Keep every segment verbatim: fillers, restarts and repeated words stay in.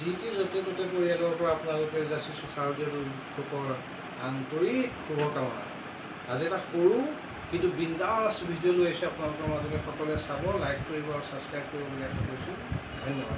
যি টি য'তে ত'তে পৰিয়ালৰ পৰা আপোনালোকে যাচিছোঁ শাৰদীয় উৎসৱৰ আন্তৰিক শুভকামনা। আজি এটা সৰু কিন্তু বিন্দাছ ভিডিঅ' লৈ আহিছোঁ আপোনালোকৰ মাজতে, সকলোৱে চাব, লাইক কৰিব আৰু ছাবস্ক্ৰাইব কৰিব বুলি আশা কৰিছোঁ। ধন্যবাদ।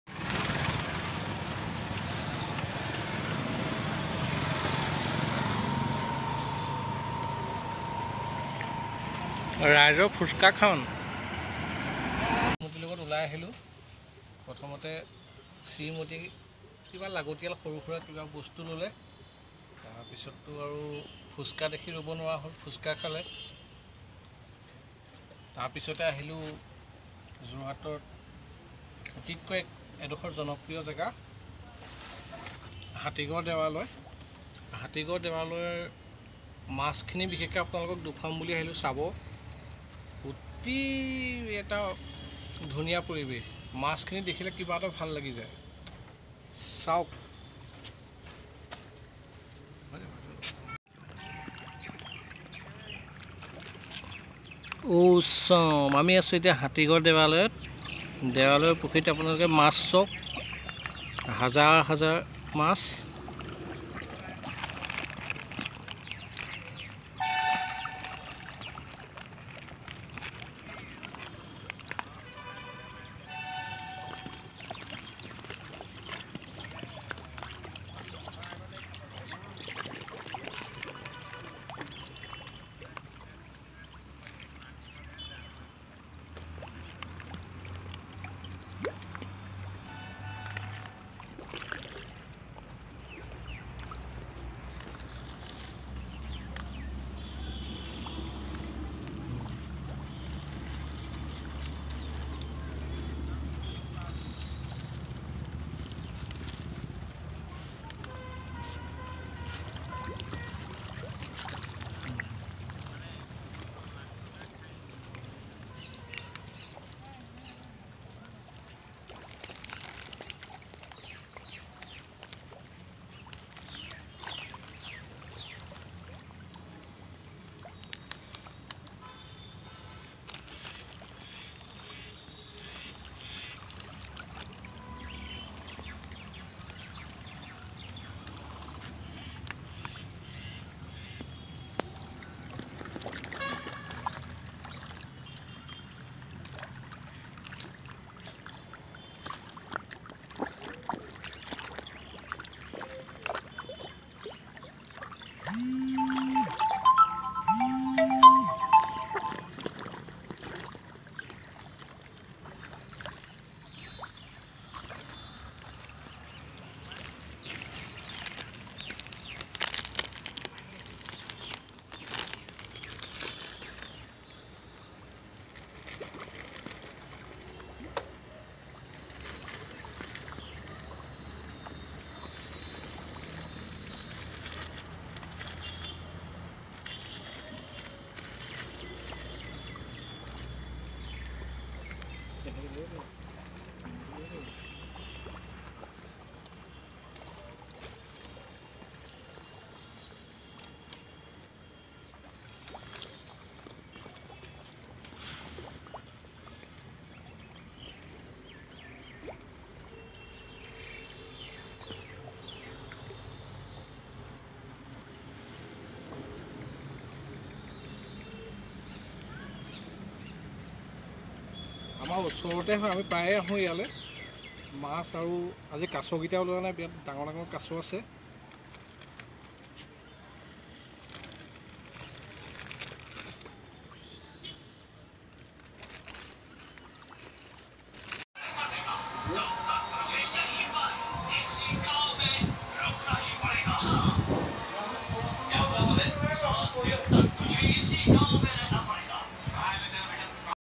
ৰাইজৰ ফুচকা খাওঁ শ্ৰীমতীৰ লগত ওলাই আহিলোঁ। প্ৰথমতে শ্ৰীমতী কিবা লাগতিয়াল সৰু সুৰা কিবা বস্তু ল'লে, তাৰপিছততো আৰু ফুচকা দেখি ৰ'ব নোৱাৰা হ'ল, ফুচকা খালে। তাৰপিছতে আহিলোঁ যোৰহাটৰ অতিকৈ এডোখৰ জনপ্ৰিয় জেগা হাতীগড় দেৱালয়। হাতীগড় দেৱালয়ৰ মাছখিনি বিশেষকৈ আপোনালোকক দেখুৱাম বুলি আহিলোঁ চাব। অতি এটা ধুনীয়া পৰিৱেশ, মাছখিনি দেখিলে কিবা এটা ভাল লাগি যায়। চাওক। ঔ চম আমি আছোঁ এতিয়া হাতীগড় দেৱালয়ত। দেৱালয়ৰ পুখুৰীত আপোনালোকে মাছ চাওক, হাজাৰ হাজাৰ মাছ। আমাৰ ওচৰতে হয়, আমি প্ৰায়ে আহোঁ ইয়ালৈ। মাছ আৰু আজি কাছকেইটা ওলোৱা নাই, বিৰাট ডাঙৰ ডাঙৰ কাছ আছে। Sim.